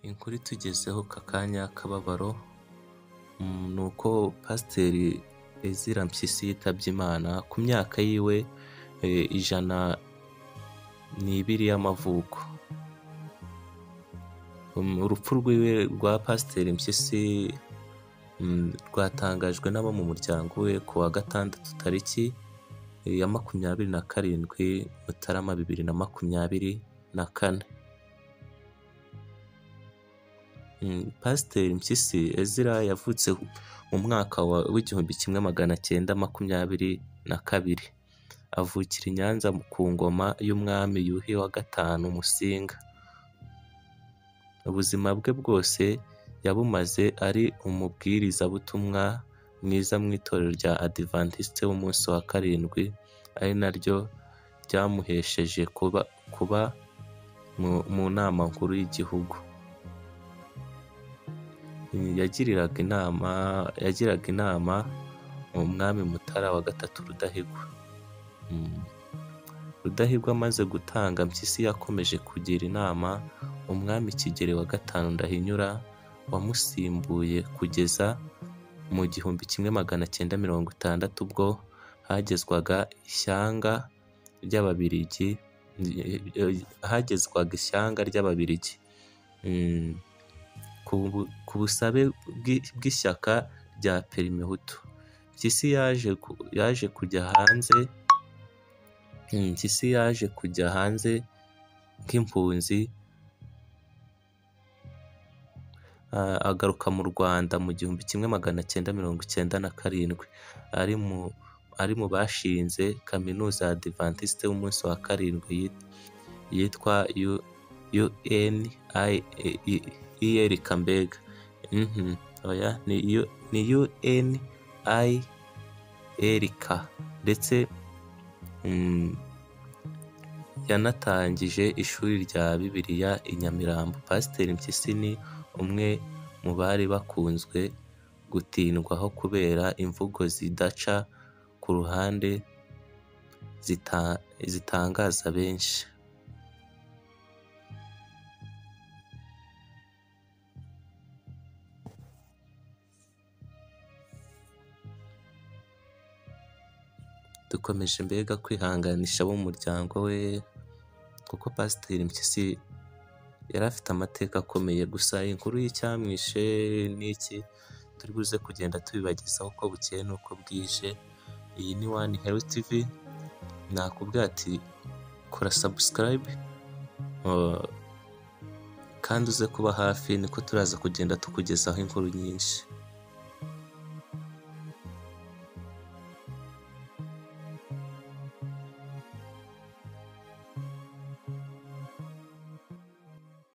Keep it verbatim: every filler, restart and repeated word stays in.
Inkuru itugezeho aka kanya k'akababaro ni uko Pasiteri Ezra Mpyisi yitabye Imana ku myaka yiwe ijana n'ibiri y'amavuko. Urupfu rwiwe rwa Pasiteri Mpyisi rwatangajwe n'abo mu muryango we ku wa gatandatu tariki ya makumyabiri na karindwi Mutarama bibiri na makumyabiri na kane. Pasiteri Mpyisi Ezra yavutse mu mwaka w'igihumbi kimwe magana cyenda makumyabiri na kabiri, avukira i Nyanza ku ngoma y'umwami Yuhi wa gatanu Musinga. Ubuzima bwe bwose yabumaze ari umubwirizabutumwa mwiza mu itorero rya Adivantiste w'umunsi wa karindwi, ari naryo ryamuhesheje kuba kuba mu nama nkuru y'igihugu. Yagiriraga inama yagiraga inama umwami Mutara wa gatatu Rudahigwa. Rudahigwa amaze gutanga, Mpyisi yakomeje kugira inama umwami Kigeli wa gatanu Ndahinyura wamusimbuye kugeza mu gihumbi kimwe magana cyenda mirongo itandatu ubwo hagezwaga ishyanga ry'Ababiligi hagezwaga ishyanga ry'Ababiligi ku busabe bw'ishyaka rya Perimehutu. Mpyisi yaje yaje kujya hanze Mpyisi yaje kujya hanze nk'impunzi, agaruka mu Rwanda mu gihumbi kimwe magana cyenda mirongo icyenda na karindwi, ari mu ari mu bashinze kaminuza ya Adivantiste w'umunsi wa karindwi yitwa U N I R K mbega oya ni U N I R K, ndetse yanatangije ishuri rya Bibiliya i Nyamirambo. Pasiteri Mpyisi ni umwe mu bari bakunzwe gutindwaho kubera imvugo zidaca ku ruhande zitangaza benshi. Dukomeje mbega kwihanganisha abo mu muryango we, kuko Pasiteri Mpyisi yari afite amateka akomeye. Gusa inkuru y'icyamwishe n'iki turi buze kugenda tubibagezaho uko bukeye n'uko bwije. Iyi ni One Health T V, nakubwira ati kora subscribe kandi uze kuba hafi, niko turaza kugenda tukugezaho inkuru nyinshi.